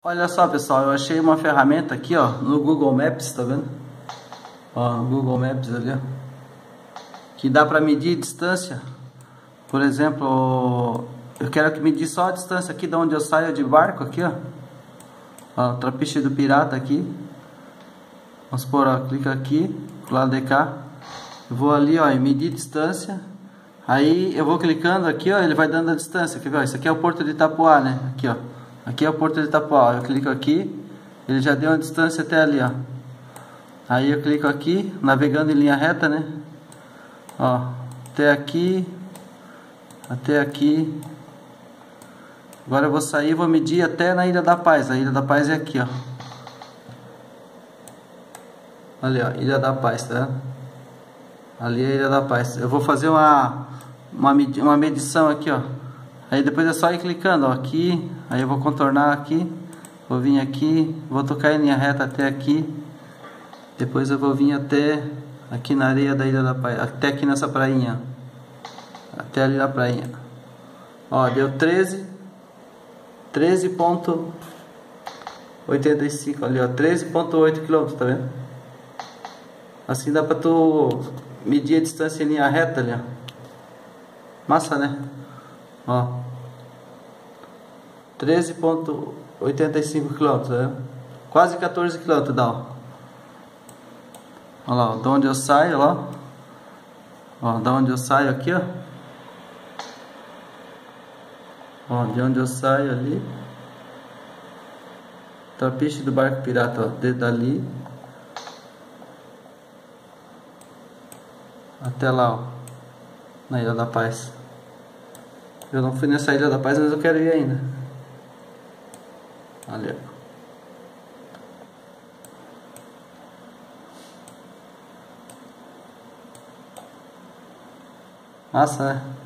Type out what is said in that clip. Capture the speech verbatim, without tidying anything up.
Olha só, pessoal, eu achei uma ferramenta aqui, ó, no Google Maps, tá vendo? Ó, no Google Maps ali, ó, que dá para medir distância. Por exemplo, eu quero que medir só a distância aqui de onde eu saio de barco aqui, ó. Ó, Trapiche do Pirata aqui. Vamos supor, ó, clica aqui, pro lado de cá. Eu vou ali, ó, e medir distância. Aí eu vou clicando aqui, ó, ele vai dando a distância. Quer ver? Isso aqui é o Porto de Itapoá, né? Aqui, ó. Aqui é o Porto de Itapoá. Eu clico aqui, ele já deu uma distância até ali, ó. Aí eu clico aqui, navegando em linha reta, né? Ó, até aqui, até aqui. Agora eu vou sair e vou medir até na Ilha da Paz. A Ilha da Paz é aqui, ó. Ali, ó, Ilha da Paz, tá? Ali é a Ilha da Paz. Eu vou fazer uma, uma, medi uma medição aqui, ó. Aí depois é só ir clicando, ó, aqui. Aí eu vou contornar aqui. Vou vir aqui. Vou tocar em linha reta até aqui. Depois eu vou vir até aqui na areia da Ilha da Paz. Até aqui nessa prainha. Até ali na prainha. Ó, deu treze. treze ponto oitenta e cinco ali, ó. treze ponto oito quilômetros, tá vendo? Assim dá pra tu medir a distância em linha reta ali, ó. Massa, né? Ó, treze ponto oitenta e cinco quilômetros, né? Quase quatorze quilômetros dá, ó. Olha lá, ó, de onde eu saio, ó. Ó, de onde eu saio aqui, ó. Ó, de onde eu saio ali. Trapiche do Barco Pirata, ó, desde ali até lá, ó, na Ilha da Paz. Eu não fui nessa Ilha da Paz, mas eu quero ir ainda. Olha. Massa, né?